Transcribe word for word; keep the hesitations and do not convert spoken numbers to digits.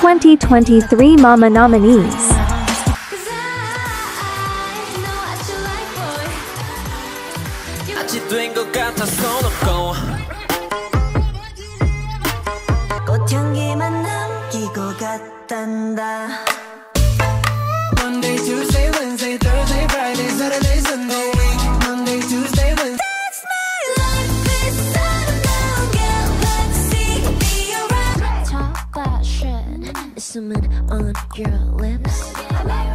twenty twenty-three Mama nominees. 꽃향기만 남기고 갔단다. Monday, Tuesday, Wednesday, Thursday, Friday, Saturday, Sunday. Monday, Tuesday, Wednesday. That's my life. This time now, girl, let's see me around. Talk that shit. Is someone on your lips?